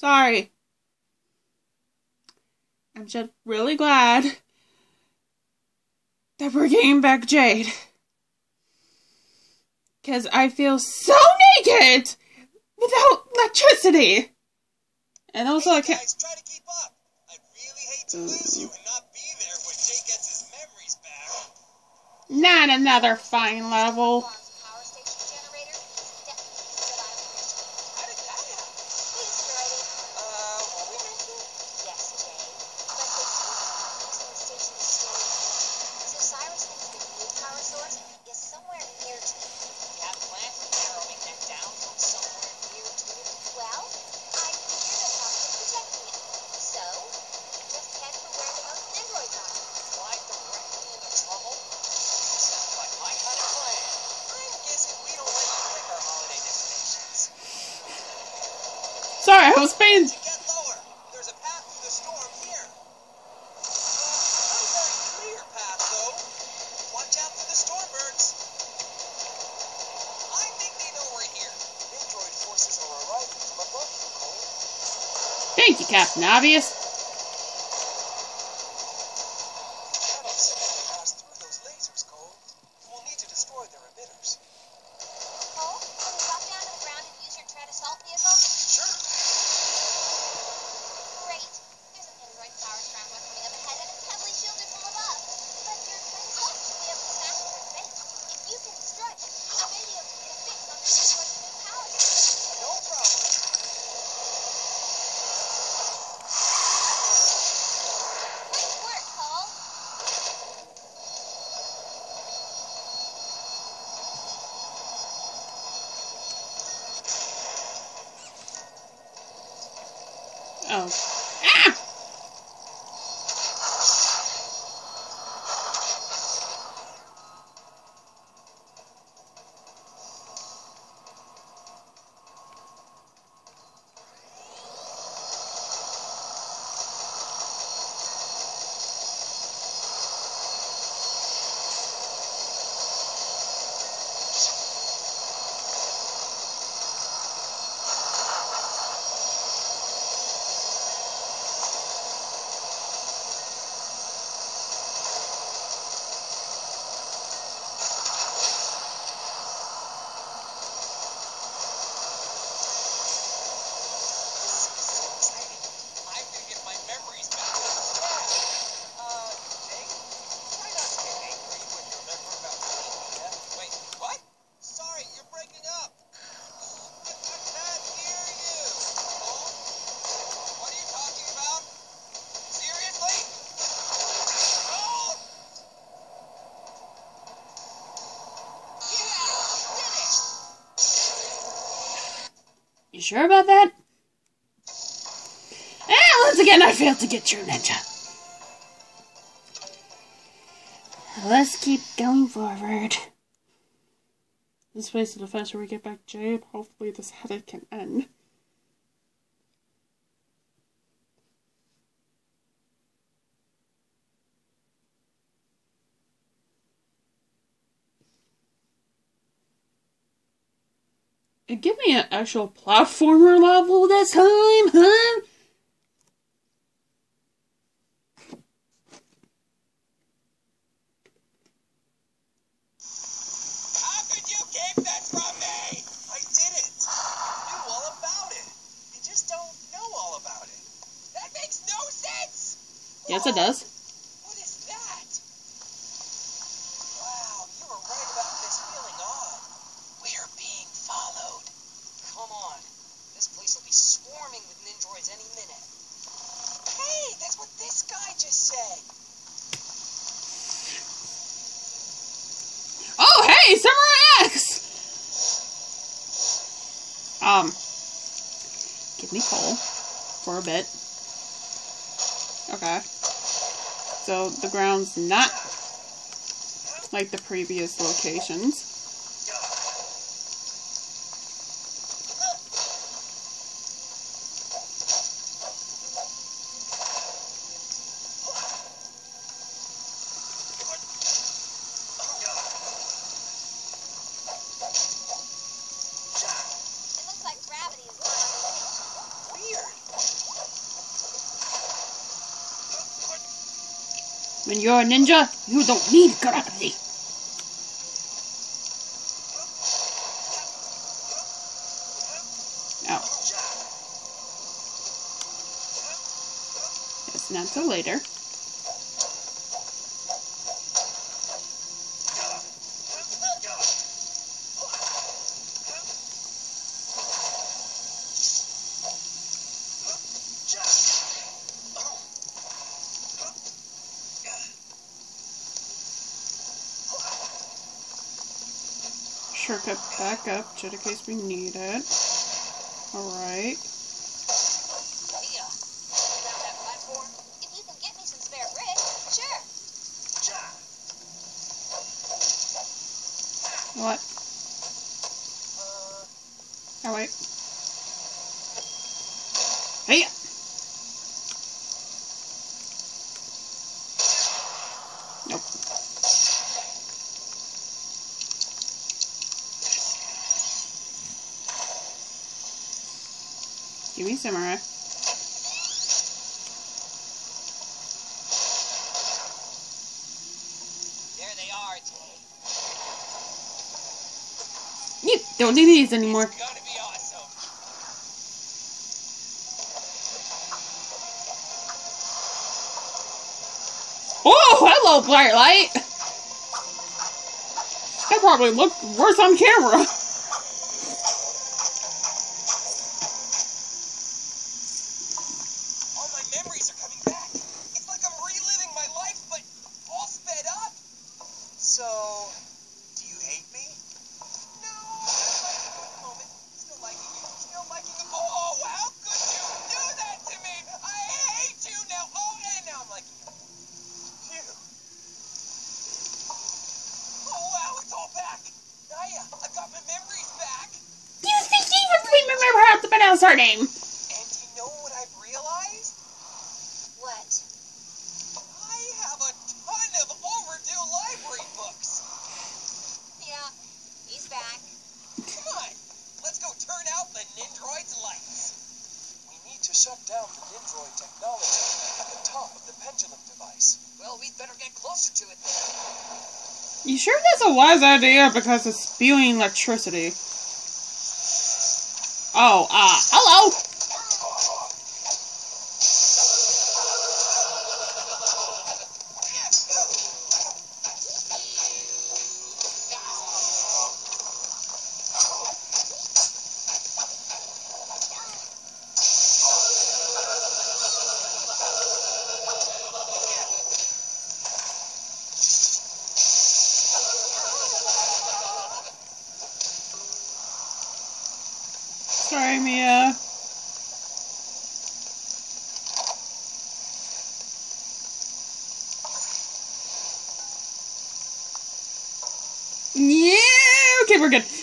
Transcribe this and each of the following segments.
Sorry. I'm just really glad that we're getting back Jade. Because I feel so naked without electricity. And also I can't... Guys, try to keep up. I'd really hate to lose you and not be there when Jake gets his memories back. Not another fine level. Sorry, I was paying... Get lower. There's a path through the storm here. Not a very clear path, though. Watch out for the stormbirds. I think they know we're here. Android forces are arriving from above you, Cole. Thank you, Captain Obvious. That'll simply pass through those lasers, Cole. We'll need to destroy their emitters. Cole, can you drop down to the ground and use your tread assault vehicle? Sure. Great. There's an android power scrambler coming up ahead and it's heavily shielded from above. But your tread assault should be able to smash it through space. If you can strike, you may be able to get a fix on this android's new power source. No problem. Great work, Cole. Oh. Ah! You sure about that? Once again, I failed to get your ninja. Let's keep going forward. This way to the faster we get back Jade. Hopefully this headache can end. And give me an actual platformer level this time, huh? How could you keep that from me? I didn't. You knew all about it. You just don't know all about it. That makes no sense. Yes, it does. What is that? Wow, you were right about this feeling odd. We're being followed. Come on. This place will be swarming with Ninjroids any minute. Hey, that's what this guy just said. Oh, hey, Samurai X! Give me coal for a bit. Okay. So, the ground's not like the previous locations. It looks like gravity is not on the Weird. When you're a ninja, you don't need karate. Oh. That's not till later. Shortcut back up, just in case we need it. Alright. Mia, found that platform? If you can get me some spare bricks, sure. What? Oh, wait. Hey! Nope. Give me samurai. There they are, Jay. You don't need these anymore. It's gonna be awesome. Oh, hello, Firelight! That probably looked worse on camera. All my memories are coming back. It's like I'm reliving my life, but all sped up. So, do you hate me? No, I'm liking you at the moment. Still liking you. Still liking you. Oh, how could you do that to me? I hate you now. Oh, and now I'm liking you. Phew. Oh, wow, it's all back. Naya, I've got my memories back. Do you think even we remember how to pronounce her name? And you know what I've realized? What? I have a ton of overdue library books. Yeah, he's back. Come on, let's go turn out the Nindroid's lights. We need to shut down the Nindroid technology at the top of the pendulum device. Well, we'd better get closer to it then. You sure that's a wise idea because it's spewing electricity? Oh, hello! Sorry, Mia. Yeah, okay, we're good.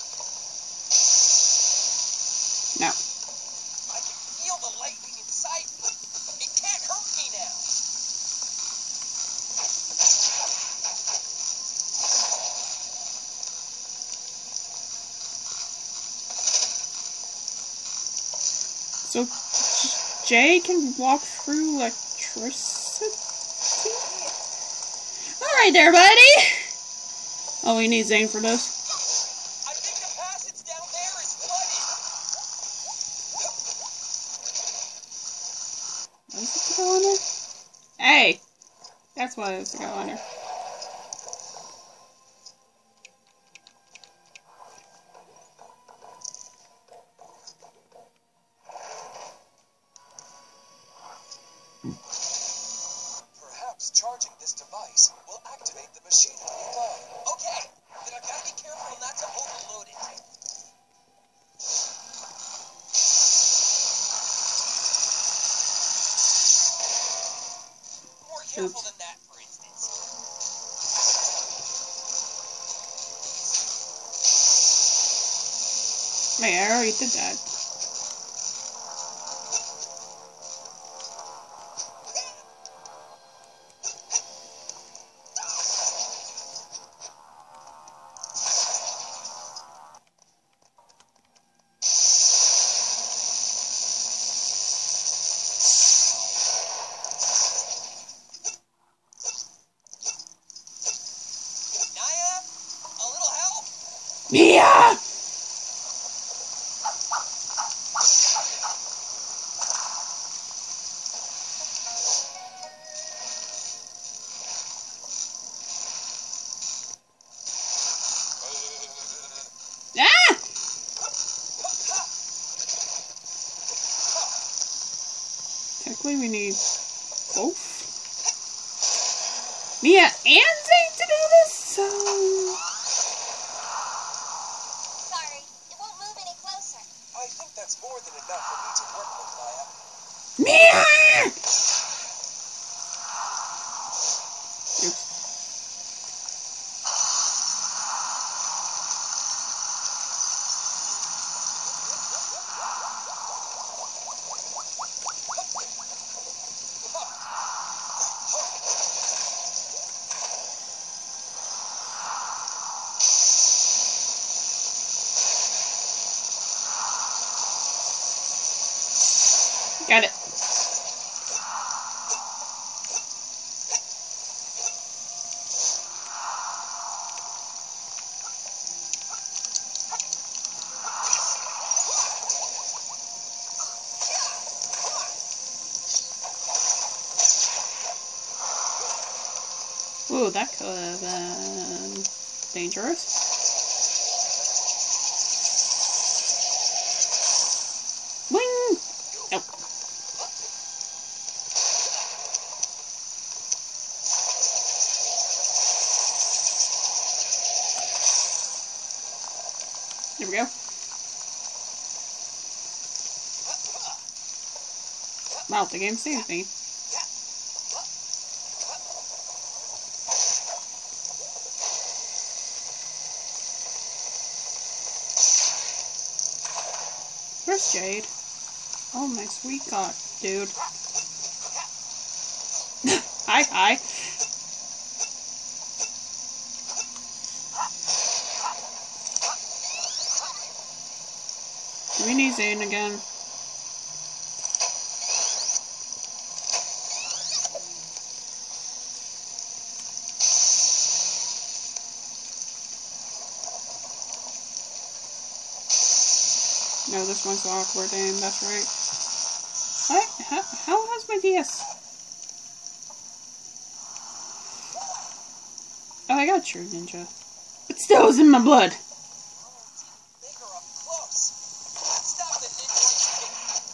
No. I can feel the lightning inside me. It can't hurt me now. So, Jay can walk through electricity? Alright there, buddy! Oh, we need Zane for this. I think the passage down there is flooded. What is it to go under? Hey! That's what it is to go under. Perhaps charging this device will activate the machinery above. Okay, then I've got to be careful not to overload it. More careful than that, for instance. Wait, I already did that. Mia! Ah! Technically, we need both Mia and Zane to do this, so... Sorry, it won't move any closer. I think that's more than enough for me to work with, Maya. Mia! Oops. Got it. Ooh, that could have been dangerous. Wing! Nope. There we go. Wow, the game saved me. Where's Jade? Oh my sweet god, dude. Hi. Do we need Zane again? No, this one's awkward, and that's right. What? How has my DS? Oh, I got True Ninja. It still is in my blood. Bigger up close. Stop the Ninja.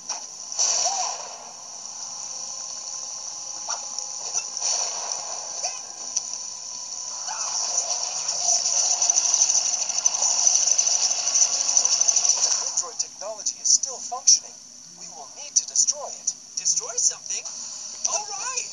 Android technology is still functioning. We will need to destroy it. Destroy something? All right.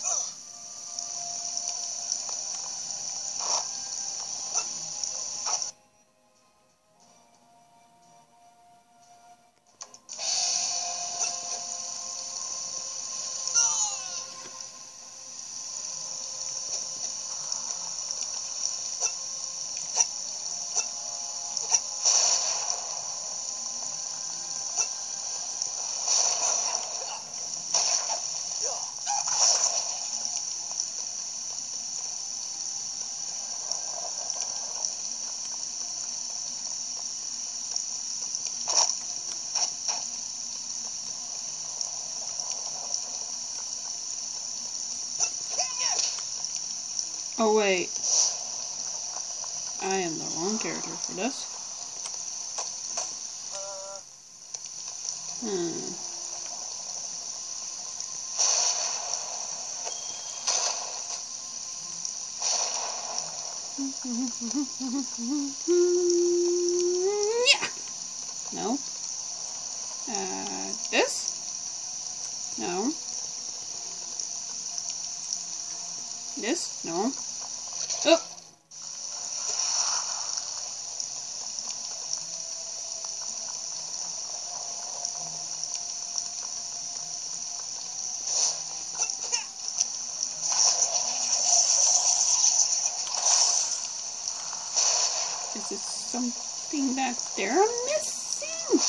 Oh wait. I am the wrong character for this. Yeah. No. This? No. This? No. Oh! Is this something that they're missing?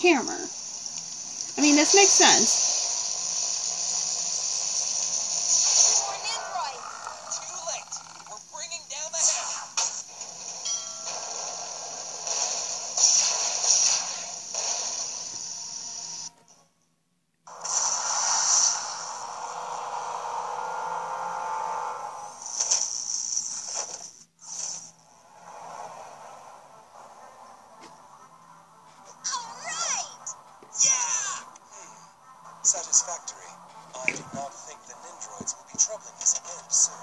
hammer. I mean, this makes sense. More Ninjroids. Too late. We're bringing down the hammer. Satisfactory. I do not think the Ninjroids will be troubling us again soon.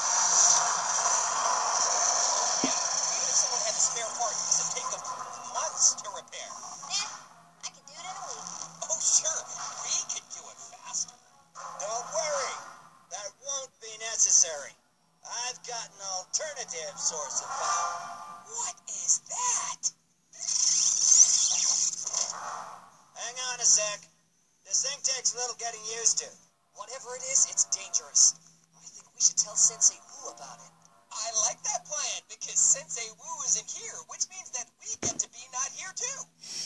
Yeah, even if someone had a spare part, it would take them months to repair. I can do it in a week. Oh, sure, we could do it fast. Don't worry, that won't be necessary. I've got an alternative source of power. What is that? Hang on a sec. This thing takes a little getting used to. Whatever it is, it's dangerous. I think we should tell Sensei Wu about it. I like that plan, because Sensei Wu isn't here, which means that we get to be not here too.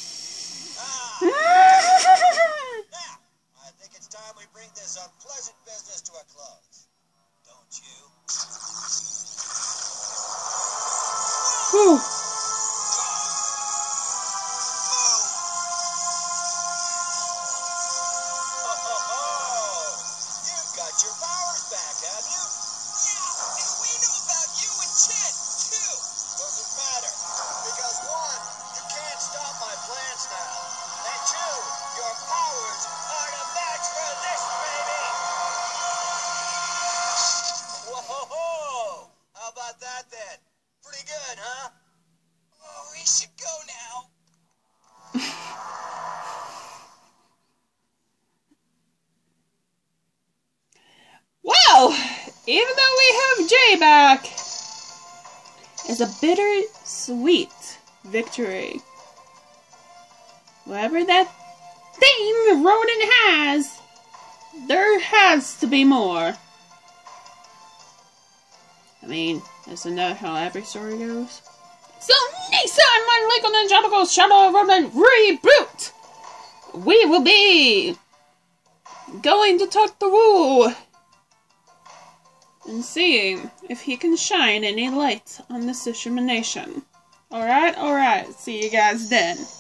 Now, I think it's time we bring this unpleasant business to a close. Don't you? Whew. You've got your powers back, have you? Yeah, and we know about you and Chin, too. Doesn't matter. Because one, you can't stop my plans now. And two, your powers aren't a match for this, baby! Whoa! How about that then? Pretty good, huh? Oh, we should go now. Well, even though we have Jay back, it's a bittersweet victory. Whatever that thing Ronin has, there has to be more. I mean, isn't that how every story goes? So, next time on Lego Ninjago Shadow of Ronin Reboot, we will be going to talk to Wu and seeing if he can shine any light on this Tsushima Nation. Alright, see you guys then.